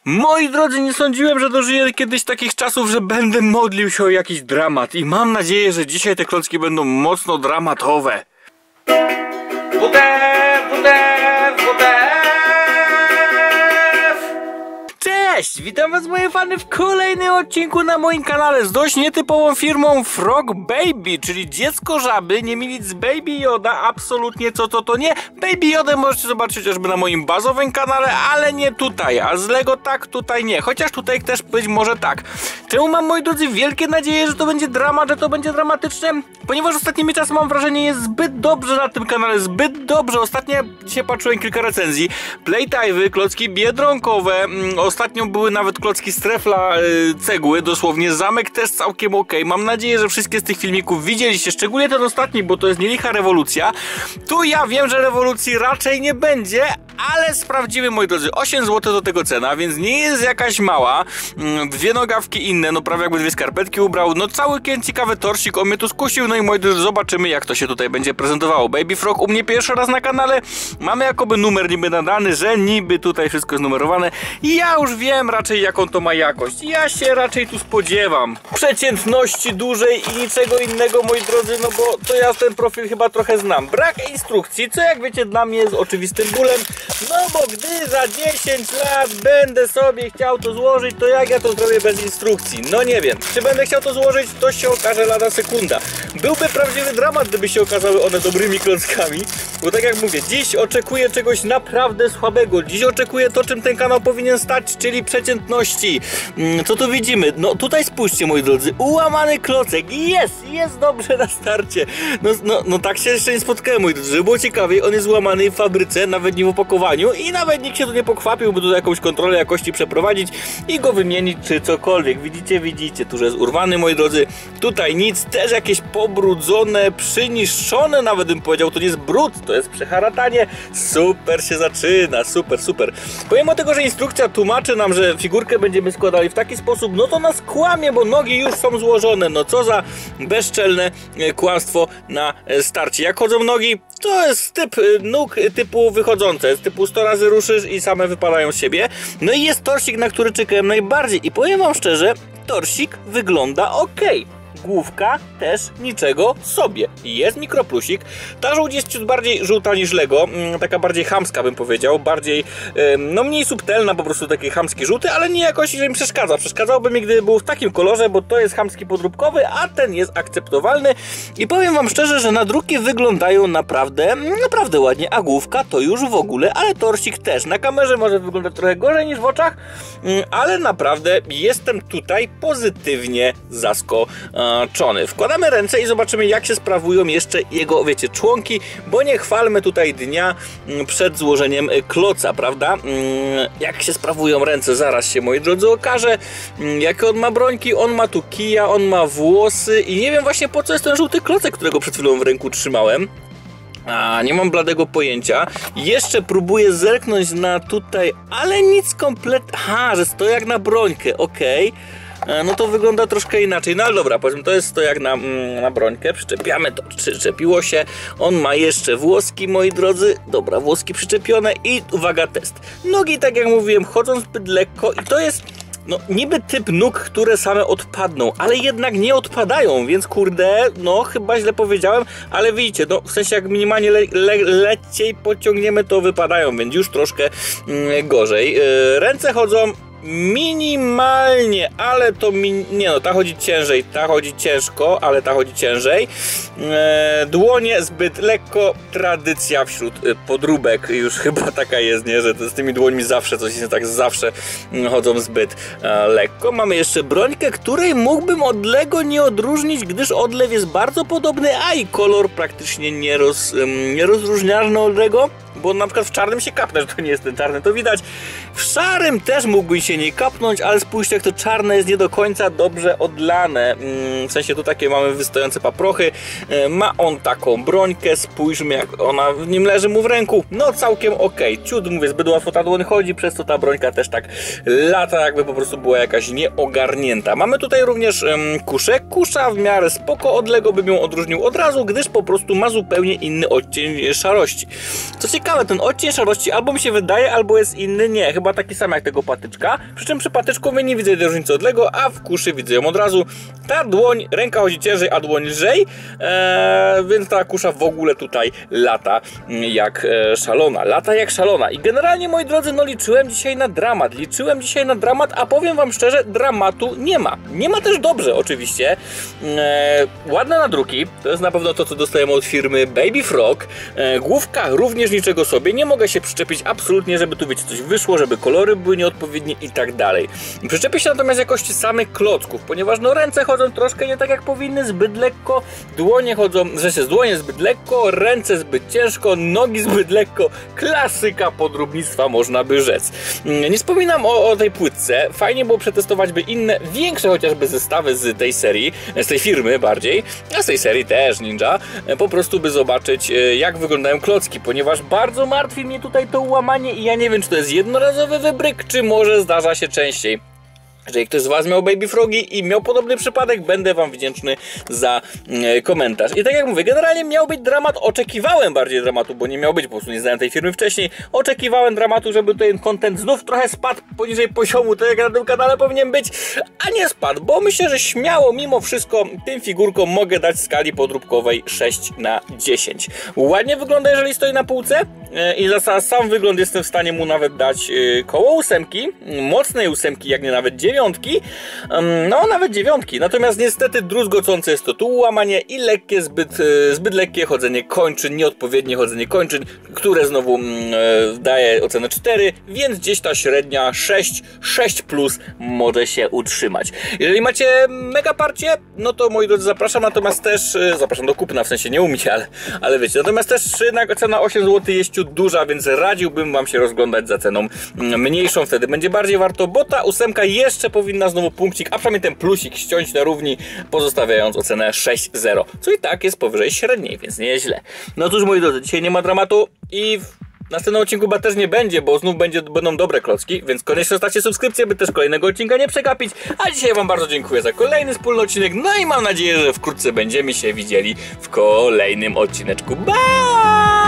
Moi drodzy, nie sądziłem, że dożyję kiedyś takich czasów, że będę modlił się o jakiś dramat i mam nadzieję, że dzisiaj te klocki będą mocno dramatowe. Cześć! Witam was moje fany w kolejnym odcinku na moim kanale z dość nietypową firmą Frog Baby, czyli dziecko żaby, nie mylić z Baby Yoda, absolutnie to nie. Baby Yoda możecie zobaczyć chociażby na moim bazowym kanale, ale nie tutaj, a z Lego tak, tutaj nie, chociaż tutaj też być może tak. Czemu mam, moi drodzy, wielkie nadzieje, że to będzie dramat, że to będzie dramatyczne? Ponieważ ostatnimi czasy mam wrażenie, jest zbyt dobrze na tym kanale, zbyt dobrze. Ostatnio dzisiaj patrzyłem kilka recenzji, playtime'y, klocki biedronkowe, ostatnio były nawet klocki z trefla, cegły, dosłownie zamek też całkiem ok. Mam nadzieję, że wszystkie z tych filmików widzieliście, szczególnie ten ostatni, bo to jest nielicha rewolucja. Tu ja wiem, że rewolucji raczej nie będzie, ale sprawdzimy, moi drodzy. 8 zł do tego cena, więc nie jest jakaś mała. Dwie nogawki inne, no prawie jakby dwie skarpetki ubrał. No cały ciekawy torsik, on mnie tu skusił. No i moi drodzy, zobaczymy, jak to się tutaj będzie prezentowało. Baby Frog u mnie pierwszy raz na kanale. Mamy jakoby numer niby nadany, że niby tutaj wszystko jest numerowane. I ja już wiem raczej, jaką to ma jakość. Ja się raczej tu spodziewam przeciętności dużej i niczego innego, moi drodzy, no bo to ja ten profil chyba trochę znam. Brak instrukcji, co jak wiecie dla mnie jest oczywistym bólem. No bo gdy za 10 lat będę sobie chciał to złożyć, to jak ja to zrobię bez instrukcji? No nie wiem. Czy będę chciał to złożyć, to się okaże lada sekunda. Byłby prawdziwy dramat, gdyby się okazały one dobrymi klockami. Bo tak jak mówię, dziś oczekuję czegoś naprawdę słabego. Dziś oczekuję to, czym ten kanał powinien stać, czyli przeciętności. Co tu widzimy? No tutaj spójrzcie, moi drodzy. Ułamany klocek. Jest dobrze na starcie. No tak się jeszcze nie spotkałem, moi drodzy. Żeby było ciekawiej, on jest ułamany w fabryce, nawet nie w opakowaniu i nawet nikt się tu nie pochwapił, by tu jakąś kontrolę jakości przeprowadzić i go wymienić, czy cokolwiek. Widzicie, tu że jest urwany, moi drodzy. Tutaj nic, też jakieś pobrudzone, przyniszczone, nawet bym powiedział, to nie jest brud, to jest przeharatanie. Super się zaczyna, super. Pomimo tego, że instrukcja tłumaczy nam, że figurkę będziemy składali w taki sposób, no to nas kłamie, bo nogi już są złożone. No co za bezczelne kłamstwo na starcie. Jak chodzą nogi, to jest typ nóg typu wychodzące, z typu 100 razy ruszysz i same wypadają z siebie. No i jest torsik, na który czekałem najbardziej i powiem wam szczerze, torsik wygląda ok. Główka też niczego sobie. Jest mikroplusik. Ta żółć jest ciut bardziej żółta niż Lego. Taka bardziej chamska, bym powiedział. Bardziej, no mniej subtelna, po prostu taki chamski żółty, ale nie jakoś, że mi przeszkadza. Przeszkadzałby mi, gdyby był w takim kolorze, bo to jest chamski podróbkowy, a ten jest akceptowalny. I powiem wam szczerze, że nadruki wyglądają naprawdę ładnie, a główka to już w ogóle, ale torsik też. Na kamerze może wyglądać trochę gorzej niż w oczach, ale naprawdę jestem tutaj pozytywnie zaskoczony. Wkładamy ręce i zobaczymy, jak się sprawują jeszcze jego, wiecie, członki, bo nie chwalmy tutaj dnia przed złożeniem kloca, prawda? Jak się sprawują ręce, zaraz się, moi drodzy, okaże. Jakie on ma brońki, on ma tu kija, on ma włosy i nie wiem właśnie, po co jest ten żółty klocek, którego przed chwilą w ręku trzymałem. Nie mam bladego pojęcia. Jeszcze próbuję zerknąć na tutaj, ale nic kompletnie. Że stoi jak na brońkę, okej. No to wygląda troszkę inaczej, no ale dobra, powiedzmy, to jest to jak na brońkę, przyczepiamy to, przyczepiło się, on ma jeszcze włoski, moi drodzy, dobra, włoski przyczepione i uwaga, test. Nogi, tak jak mówiłem, chodzą zbyt lekko i to jest, no niby typ nóg, które same odpadną, ale jednak nie odpadają, więc kurde, no chyba źle powiedziałem, ale widzicie, no w sensie jak minimalnie leciej pociągniemy, to wypadają, więc już troszkę gorzej. Ręce chodzą minimalnie, ale to nie no, ta chodzi ciężej, ta chodzi ciężko, ale ta chodzi ciężej. Dłonie zbyt lekko, tradycja wśród podróbek już chyba taka jest, nie, że z tymi dłońmi zawsze coś jest tak, zawsze chodzą zbyt lekko. Mamy jeszcze brońkę, której mógłbym od Lego nie odróżnić, gdyż odlew jest bardzo podobny, a i kolor praktycznie nierozróżnialny od Lego, bo na przykład w czarnym się kapnę, że to nie jest ten czarny, to widać. W szarym też mógłby się nie kapnąć, ale spójrzcie, jak to czarne jest nie do końca dobrze odlane. W sensie tu takie mamy wystające paprochy. Ma on taką brońkę, spójrzmy, jak ona w nim leży mu w ręku. No całkiem ok. Ciut, mówię, zbyt łatwo ta dłoń chodzi, przez to ta brońka też tak lata, jakby po prostu była jakaś nieogarnięta. Mamy tutaj również kuszę. Kusza w miarę spoko, od Lego bym ją odróżnił od razu, gdyż po prostu ma zupełnie inny odcień szarości. Co ciekawe, ten odcień szarości albo mi się wydaje, albo jest inny, nie. chyba taki sam jak tego patyczka, przy czym przy patyczku nie widzę tej różnicy od Lego, a w kuszy widzę ją od razu. Ta dłoń, ręka chodzi ciężej, a dłoń lżej, więc ta kusza w ogóle tutaj lata jak szalona. Lata jak szalona. I generalnie, moi drodzy, no liczyłem dzisiaj na dramat, a powiem wam szczerze, dramatu nie ma. Nie ma też dobrze, oczywiście. Ładne nadruki, to jest na pewno to, co dostajemy od firmy Baby Frog. Główka również niczego sobie, nie mogę się przyczepić absolutnie, żeby tu, wiecie, coś wyszło, żeby kolory były nieodpowiednie i tak dalej. Przyczepię się natomiast jakości samych klocków, ponieważ no ręce chodzą troszkę nie tak jak powinny, zbyt lekko, dłonie chodzą, dłonie zbyt lekko, ręce zbyt ciężko, nogi zbyt lekko, klasyka podróbnictwa, można by rzec. Nie wspominam o tej płytce, fajnie było przetestować by inne, większe chociażby zestawy z tej serii, z tej firmy bardziej, a z tej serii też Ninja, po prostu by zobaczyć, jak wyglądają klocki, ponieważ bardzo martwi mnie tutaj to łamanie i ja nie wiem, czy to jest jednorazowy wybryk, czy może zdarza się częściej. Jeżeli ktoś z was miał Baby Frogi i miał podobny przypadek, będę wam wdzięczny za komentarz. I tak jak mówię, generalnie miał być dramat, oczekiwałem bardziej dramatu, bo nie miał być, po prostu nie znałem tej firmy wcześniej. Oczekiwałem dramatu, żeby tutaj content znów trochę spadł poniżej poziomu, tak jak na tym kanale powinien być, a nie spadł, bo myślę, że śmiało mimo wszystko tym figurkom mogę dać w skali podróbkowej 6/10. Ładnie wygląda, jeżeli stoi na półce i za sam wygląd jestem w stanie mu nawet dać koło 8, mocnej 8, jak nie nawet 9. No nawet 9, natomiast niestety druzgocące jest to tu łamanie i lekkie, zbyt lekkie chodzenie kończyn, nieodpowiednie chodzenie kończyn, które znowu daje ocenę 4, więc gdzieś ta średnia 6+ może się utrzymać. Jeżeli macie mega parcie, no to moi drodzy zapraszam, natomiast też zapraszam do kupna, w sensie nie umiecie, ale wiecie, natomiast też cena 8 zł jest duża, więc radziłbym wam się rozglądać za ceną mniejszą, wtedy będzie bardziej warto, bo ta 8 jeszcze powinna znowu punkcik, a przynajmniej ten plusik ściąć na równi, pozostawiając ocenę 6,0, co i tak jest powyżej średniej, więc nie jest źle. No cóż, moi drodzy, dzisiaj nie ma dramatu i w następnym odcinku chyba też nie będzie, bo znów będą dobre klocki, więc koniecznie zostawcie subskrypcję, by też kolejnego odcinka nie przegapić, a dzisiaj wam bardzo dziękuję za kolejny wspólny odcinek, no i mam nadzieję, że wkrótce będziemy się widzieli w kolejnym odcineczku. Bye!